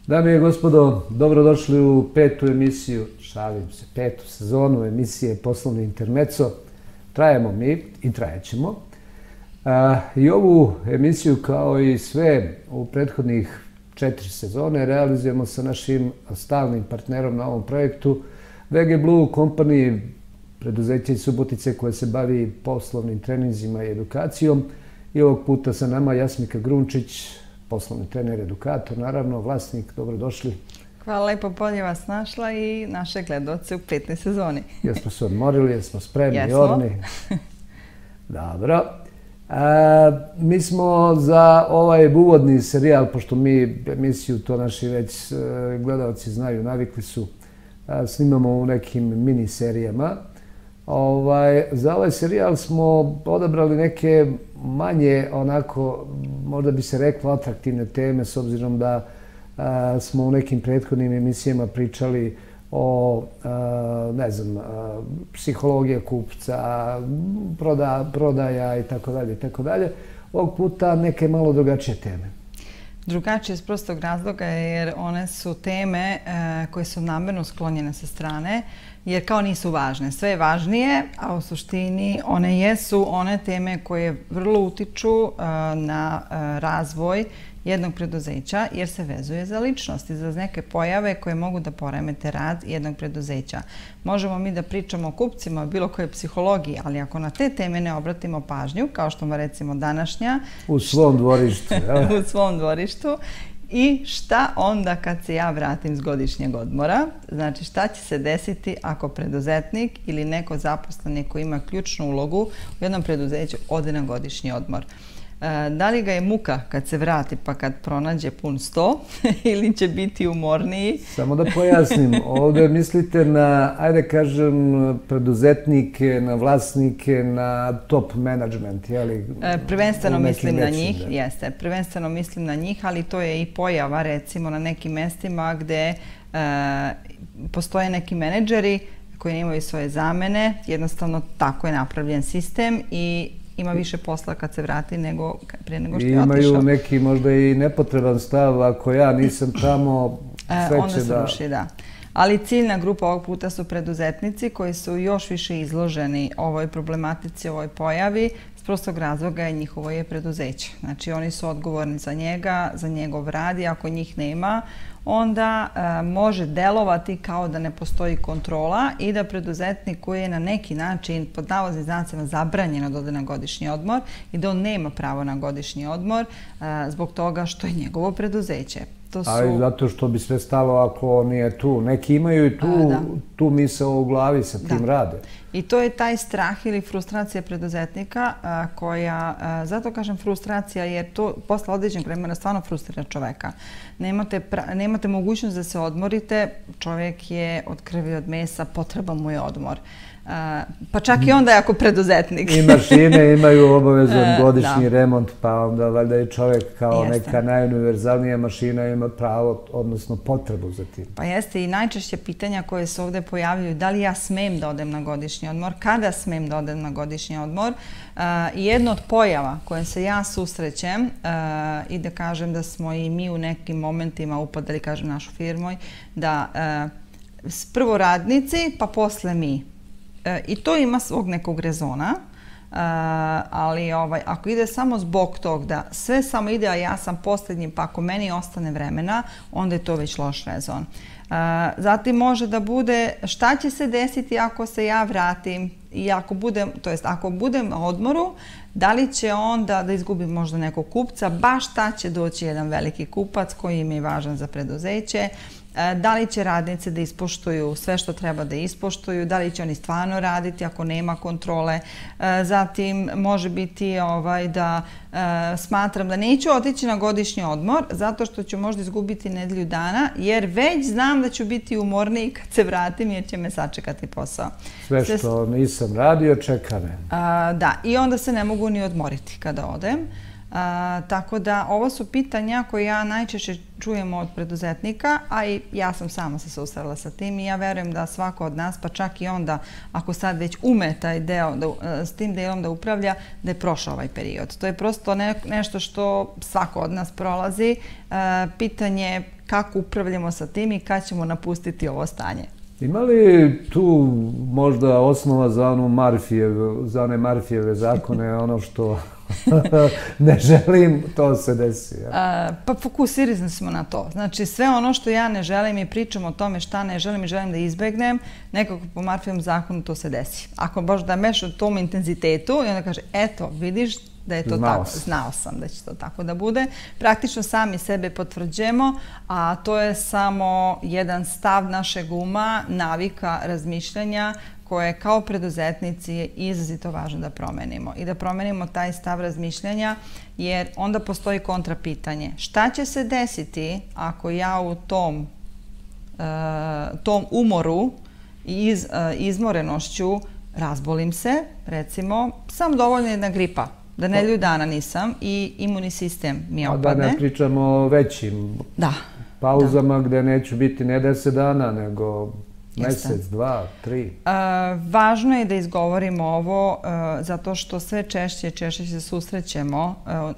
Dame i gospodo, dobrodošli u petu emisiju, šalim se, petu sezonu emisije Poslovni intermeco. Trajemo mi i trajećemo. I ovu emisiju, kao i sve u prethodnih 4 sezone, realizujemo sa našim stalnim partnerom na ovom projektu, VG Blue Company, preduzeće iz Subotice koje se bavi poslovnim treninzima i edukacijom. I ovog puta sa nama Jasmika Grunčić, poslovni trener, edukator, naravno, vlasnik. Dobrodošli. Hvala lepo, bolje vas našla i naše gledaoce u 15. sezoni. Jesmo se odmorili, jesmo spremni, orni. Dobro. Mi smo za ovaj uvodni serijal, pošto mi emisiju, to naši već gledaoci znaju, navikli su, snimamo u nekim mini serijama. Za ovaj serijal smo odabrali neke manje, onako, možda bi se reklo, atraktivne teme, s obzirom da smo u nekim prethodnim emisijama pričali o, ne znam, psihologija kupca, prodaja i tako dalje, i tako dalje. Ovog puta neke malo drugačije teme. Drugačije iz prostog razloga jer one su teme koje su namjerno sklonjene sa strane, jer kao nisu važne. Sve je važnije, a u suštini one jesu one teme koje vrlo utiču na razvoj jednog preduzeća, jer se vezuje za ličnost i za neke pojave koje mogu da poremete rad jednog preduzeća. Možemo mi da pričamo o kupcima, o bilo kojoj psihologiji, ali ako na te teme ne obratimo pažnju, kao što recimo današnja... U svom dvorištu. U svom dvorištu. I šta onda kad se ja vratim s godišnjeg odmora? Znači, šta će se desiti ako preduzetnik ili neko zaposleni koji ima ključnu ulogu u jednom preduzeću ode na godišnji odmor? Da li ga je muka kad se vrati pa kad pronađe pun 100 ili će biti umorniji? Samo da pojasnim, ovdje mislite na, ajde kažem, preduzetnike, na vlasnike, na top management, jeli? Prvenstveno mislim na njih, jeste. Prvenstveno mislim na njih, ali to je i pojava, recimo, na nekim mestima gde postoje neki menadžeri koji nemaju svoje zamene. Jednostavno, tako je napravljen sistem i ima više posla kad se vrati nego prije nego što je otišao. Imaju neki možda i nepotreban stav, ako ja nisam tamo, sve onda će se ruši, da. Ali ciljna grupa ovog puta su preduzetnici koji su još više izloženi ovoj problematici, ovoj pojavi. S prostog razloga je njihovo je preduzeće. Znači oni su odgovorni za njega, za njegov rad i ako njih nema, onda može delovati kao da ne postoji kontrola i da preduzetnik koji je na neki način pod navodnim znacima zabranjeno da ode na godišnji odmor i da on nema pravo na godišnji odmor zbog toga što je njegovo preduzeće. Ali zato što bi sve stalo ako nije tu. Neki imaju i tu misao u glavi, sa tim rade. I to je taj strah ili frustracija preduzetnika koja, zato kažem frustracija jer to posle određenog vremena stvarno frustrira čoveka. Nemate mogućnost da se odmorite, čovjek je od krvi od mesa, potreba mu je odmor. Pa čak i onda ako preduzetnik. I mašine imaju obavezan godišnji remont, pa onda valjda je čovjek kao neka najuniverzalnija mašina ima pravo, odnosno potrebu za tim. Pa jeste i najčešće pitanja koje se ovdje pojavljaju, da li ja smem da odem na godišnji odmor, kada smem da odem na godišnji odmor. I jedna od pojava koje se ja susrećem i da kažem da smo i mi u nekim momentima upadali, kažem našu firmu, da prvo radnici pa posle mi. I to ima svog nekog rezona, ali ako ide samo zbog tog da sve samo ide, a ja sam posljednji, pa ako meni ostane vremena, onda je to već loš rezon. Zatim može da bude šta će se desiti ako se ja vratim i ako budem na odmoru, da li će onda da izgubim možda nekog kupca, baš ta će doći jedan veliki kupac koji im je važan za preduzeće, da li će radnice da ispoštuju sve što treba da ispoštuju, da li će oni stvarno raditi ako nema kontrole. Zatim može biti da smatram da neću otići na godišnji odmor zato što ću možda izgubiti nedelju dana jer već znam da ću biti umorniji kad se vratim jer će me sačekati posao. Sve što nisam radio čeka me. Da, i onda se ne mogu ni odmoriti kada odem. Tako da ovo su pitanja koje ja najčešće čujem od preduzetnika, a i ja sam sama se susrela sa tim i ja verujem da svako od nas, pa čak i onda ako sad već ume taj deo, s tim delom da upravlja, da je prošao ovaj period. To je prosto nešto što svako od nas prolazi. Pitanje kako upravljamo sa tim i kad ćemo napustiti ovo stanje. Ima li tu možda osnova za one Murphyjeve zakone, ono što ne želim, to se desi? Pa fokusirani smo na to. Znači sve ono što ja ne želim i pričam o tome šta ne želim i želim da izbegnem, nekako po Murphyjevom zakonu to se desi. Ako baš da meš u tom intenzitetu i onda kaže, eto, vidiš da je to tako. Znao sam da će to tako da bude. Praktično sami sebe potvrđujemo, a to je samo jedan stav našeg uma, navika razmišljanja koje kao preduzetnici je izrazito važno da promenimo. I da promenimo taj stav razmišljanja, jer onda postoji kontrapitanje. Šta će se desiti ako ja u tom umoru i izmorenošću razbolim se, recimo, sam dovoljno jedna gripa, da nedelju dana nisam i imunni sistem mi opadne. Da ne pričamo o većim pauzama gde neću biti ne 10 dana, nego mesec, 2, 3. Važno je da izgovorimo ovo zato što sve češće se susrećemo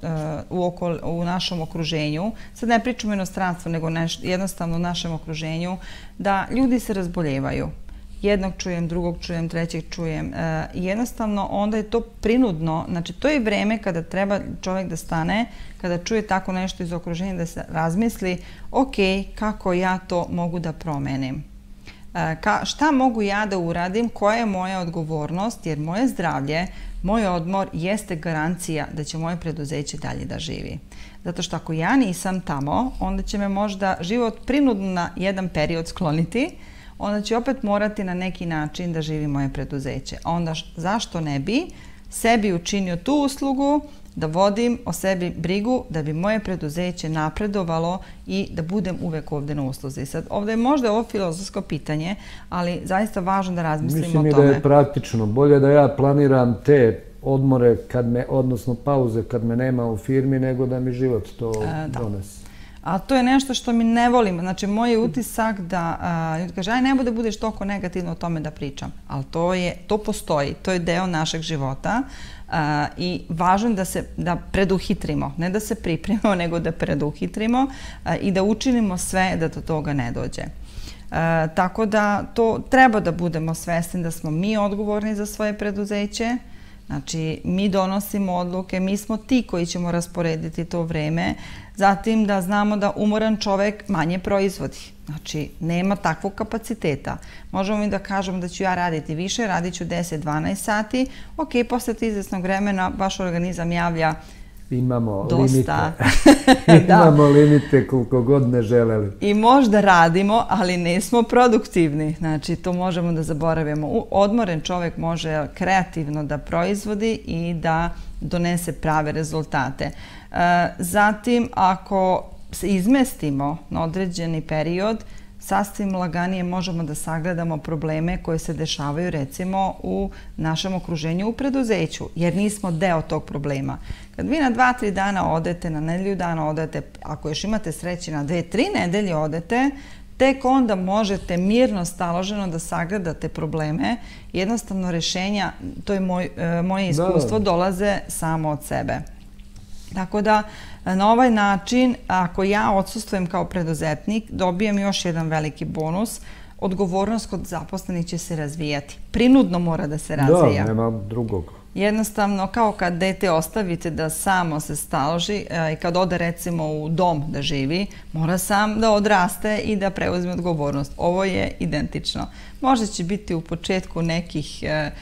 u našem okruženju. Sad ne pričamo o inostranstvu, nego jednostavno u našem okruženju, da ljudi se razboljevaju. Jednog čujem, drugog čujem, trećeg čujem. Jednostavno, onda je to prinudno. Znači, to je vreme kada treba čovjek da stane, kada čuje tako nešto iz okruženja, da se razmisli, ok, kako ja to mogu da promenim? Šta mogu ja da uradim, koja je moja odgovornost, jer moje zdravlje, moj odmor jeste garancija da će moje preduzeće dalje da živi. Zato što ako ja nisam tamo, onda će me možda život prinudno na jedan period skloniti, onda će opet morati na neki način da živi moje preduzeće. Onda zašto ne bi sebi učinio tu uslugu, da vodim o sebi brigu, da bi moje preduzeće napredovalo i da budem uvek ovde na usluzi. Sad, ovde je možda ovo filozofsko pitanje, ali zaista važno da razmislimo o tome. Mislim i da je praktično. Bolje da ja planiram te odmore, odnosno pauze kad me nema u firmi, nego da mi život to donese. A to je nešto što mi ne volim. Znači, moj je utisak da ljudi kaže, aj ne bude budeš toliko negativno o tome da pričam. Ali to postoji, to je deo našeg života i važno je da preduhitrimo. Ne da se pripremimo, nego da preduhitrimo i da učinimo sve da do toga ne dođe. Tako da to treba da budemo svesni da smo mi odgovorni za svoje preduzeće. Znači, mi donosimo odluke, mi smo ti koji ćemo rasporediti to vreme. Zatim da znamo da umoran čovek manje proizvodi. Znači, nema takvog kapaciteta. Možemo mi da kažemo da ću ja raditi više, radit ću 10-12 sati. Ok, posle izvesnog vremena vaš organizam javlja dosta. Imamo limite koliko god ne želeli. I možda radimo, ali nismo produktivni. Znači, to možemo da zaboravimo. Odmoren čovek može kreativno da proizvodi i da donese prave rezultate. Zatim, ako se izmestimo na određeni period, sasvim laganije možemo da sagledamo probleme koje se dešavaju recimo u našem okruženju u preduzeću, jer nismo deo tog problema. Kad vi na 2-3 dana odete, na nedelju dana odete, ako još imate sreće na 2-3 nedelje odete, tek onda možete mirno, staloženo da sagledate probleme. Jednostavno rešenja, to je moje iskustvo, dolaze samo od sebe. Tako da, na ovaj način, ako ja odsustvujem kao preduzetnik, dobijem još jedan veliki bonus. Odgovornost kod zaposlenih će se razvijati. Prinudno mora da se razvija. Da, nema drugog. Jednostavno, kao kad dete ostavite da samo se staloži i kad ode recimo u dom da živi, mora sam da odraste i da preuzme odgovornost. Ovo je identično. Možda će biti u početku nekih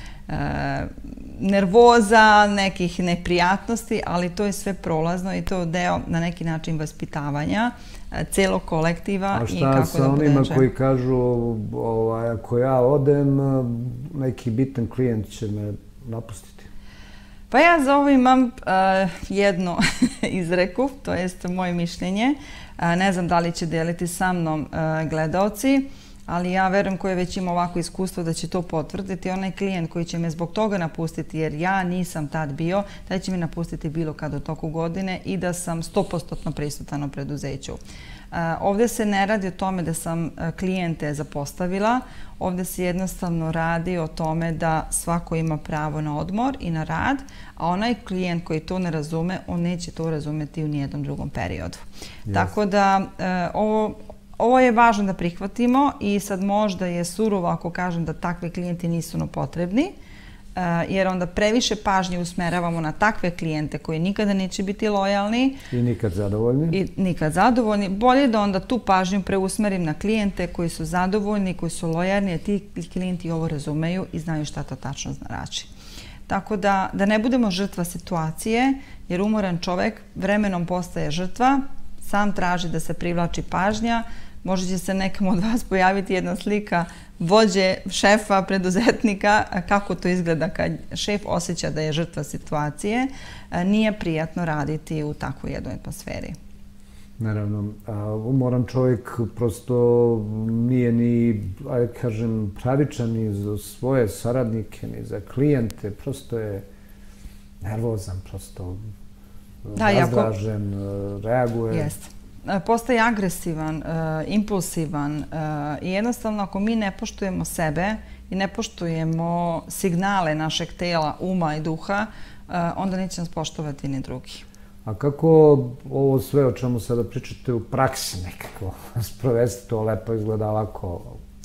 nervoza, nekih neprijatnosti, ali to je sve prolazno i to je deo na neki način vaspitavanja celog kolektiva. A šta sa onima koji kažu ako ja odem, neki bitan klijent će me napustiti? Pa ja za ovo imam jednu izreku, to jest moje mišljenje. Ne znam da li će deliti sa mnom gledaoci, ali ja verujem koji već ima ovako iskustvo da će to potvrditi. Onaj klijent koji će me zbog toga napustiti, jer ja nisam tad bio, taj će me napustiti bilo kad u toku godine i da sam 100% prisutan u preduzeću. Ovdje se ne radi o tome da sam klijente zapostavila, ovdje se jednostavno radi o tome da svako ima pravo na odmor i na rad, a onaj klijent koji to ne razume, on neće to razumeti u nijednom drugom periodu. Yes. Tako da ovo je važno da prihvatimo i sad možda je surovo ako kažem da takvi klijenti nisu potrebni, jer onda previše pažnje usmeravamo na takve klijente koji nikada neće biti lojalni. I nikad zadovoljni. Bolje da onda tu pažnju preusmerim na klijente koji su zadovoljni, koji su lojalni, jer ti klijenti ovo razumeju i znaju šta to tačno znači. Tako da ne budemo žrtva situacije, jer umoran čovjek vremenom postaje žrtva, sam traži da se privlači pažnja. Možda će se nekom od vas pojaviti jedna slika vođe, šefa, preduzetnika, kako to izgleda kad šef osjeća da je žrtva situacije. Nije prijatno raditi u takvoj jednoj atmosferi. Naravno, umoran čovjek prosto nije ni, ajde kažem, pravičan ni za svoje saradnike, ni za klijente, prosto je nervozan, prosto razdražen, reaguje. Jeste. Postaje agresivan, impulsivan i jednostavno ako mi ne poštujemo sebe i ne poštujemo signale našeg tela, uma i duha, onda neće nas poštovati ni drugi. A kako ovo sve o čemu sada pričate u praksi nekako sprovesti, to lepo izgleda ovako?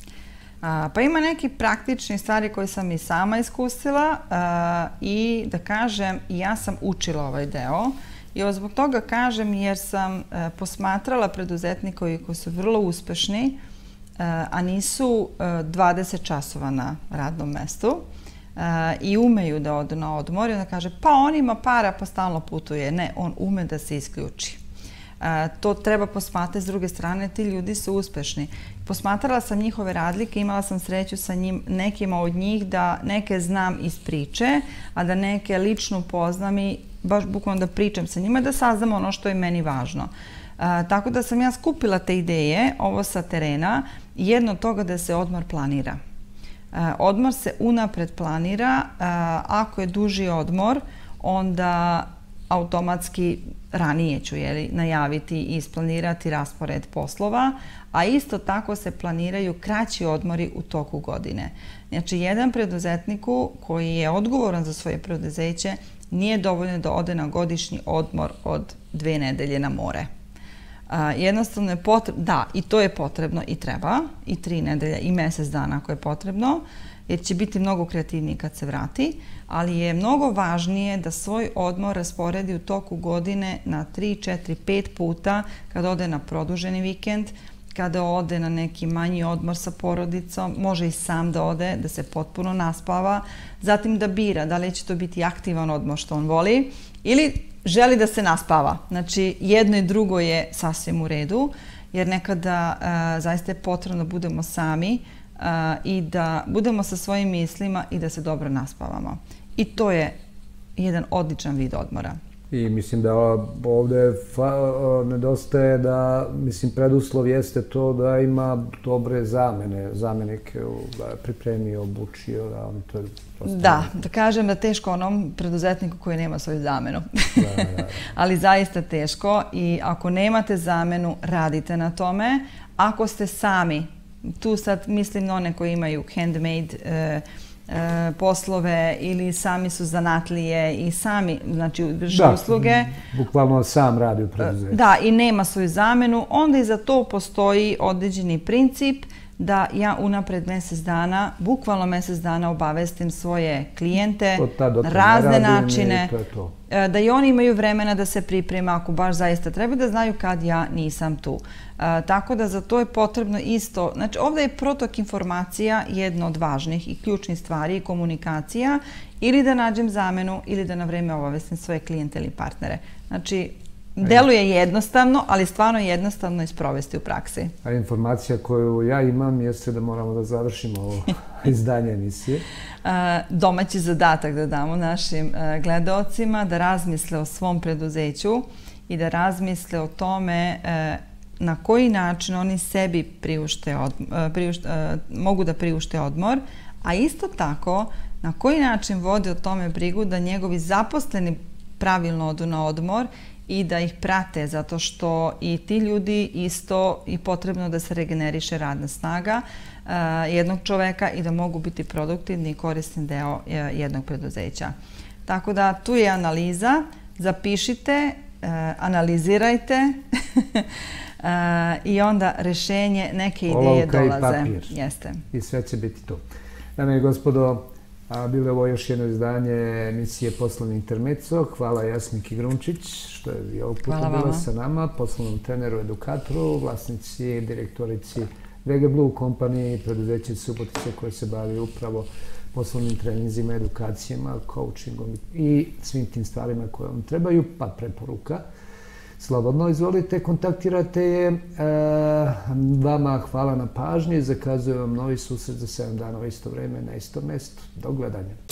Pa ima neki praktični stvari koje sam i sama iskusila i da kažem, ja sam učila ovaj deo. I ovo zbog toga kažem jer sam posmatrala preduzetnike koji su vrlo uspešni, a nisu 20 časova na radnom mestu i umeju da odu na odmor i onda kaže pa on ima para pa stalno putuje. Ne, on ume da se isključi. To treba posmatrati s druge strane, ti ljudi su uspešni. Posmatrala sam njihove razlike, imala sam sreću sa nekima od njih da neke znam iz priče, a da neke lično poznam i baš bukvalno da pričam sa njima, da saznam ono što je meni važno. Tako da sam ja skupila te ideje, ovo sa terena, jedno od toga da se odmor planira. Odmor se unapred planira, ako je duži odmor, onda automatski ranije ću najaviti i isplanirati raspored poslova, a isto tako se planiraju kraći odmori u toku godine. Znači, jedan preduzetniku koji je odgovoran za svoje preduzeće nije dovoljno da ode na godišnji odmor od 2 nedelje na more. Jednostavno je potrebno, da, i to je potrebno i treba, i 3 nedelje i mjesec dana ako je potrebno, jer će biti mnogo kreativniji kad se vrati, ali je mnogo važnije da svoj odmor rasporedi u toku godine na 3, 4, 5 puta, kada ode na produženi vikend, kada ode na neki manji odmor sa porodicom, može i sam da ode, da se potpuno naspava, zatim da bira da li će to biti aktivan odmor što on voli ili želi da se naspava. Znači, jedno i drugo je sasvim u redu, jer nekada zaista je potrebno da budemo sami i da budemo sa svojim mislima i da se dobro naspavamo. I to je jedan odličan vid odmora. I mislim da ovdje nedostaje da, mislim, preduslov jeste to da ima dobre zamenike, da pripremi, obučio, da on to je prosto... Da kažem da teško onom preduzetniku koji nema svoju zamenu. Ali zaista teško i ako nemate zamenu, radite na tome. Ako ste sami, tu sad mislim na one koji imaju handmade poslove ili sami su zanatlije i sami, znači, vrše usluge. Bukvalno sam radi u preduzeću. Da, i nema svoju zamenu, onda i za to postoji određeni princip da ja unapred bukvalno mjesec dana obavestim svoje klijente na razne načine, da i oni imaju vremena da se priprema ako baš zaista treba, da znaju kad ja nisam tu. Tako da za to je potrebno isto, znači ovdje je protok informacija jedna od važnih i ključnih stvari, komunikacija, ili da nađem zamenu ili da na vreme obavestim svoje klijente ili partnere. Znači, deluje jednostavno, ali stvarno je jednostavno isprovesti u praksi. A informacija koju ja imam jeste da moramo da završimo ovo izdanje emisije. Domaći zadatak da damo našim gledaocima da razmisle o svom preduzeću i da razmisle o tome na koji način oni sebi mogu da priušte odmor, a isto tako na koji način vode o tome brigu da njegovi zaposleni pravilno odu na odmor i da ih prate, zato što i ti ljudi isto i potrebno da se regeneriše radna snaga jednog čoveka i da mogu biti produktivni i korisni deo jednog preduzeća. Tako da tu je analiza, zapišite, analizirajte i onda rešenje, neke ideje dolaze. Olovka i papir. Jeste. I sve će biti tu. Dame i gospodo, bilo je ovo još jedno izdanje emisije Poslovni intermezzo. Hvala Jasmiki Grunčić što je i ovog puta bila sa nama, poslovnom treneru, edukatoru, vlasnici, direktorici VG Blue kompanije, preduzeće Subotice koje se bavi upravo poslovnim treninzima, edukacijama, coachingom i svim tim stvarima koje vam trebaju, pa preporuka. Slobodno izvolite, kontaktirate je. Vama hvala na pažnji, zakazujem vam novi susret za 7 dana u isto vreme na istom mestu. Do gledanja.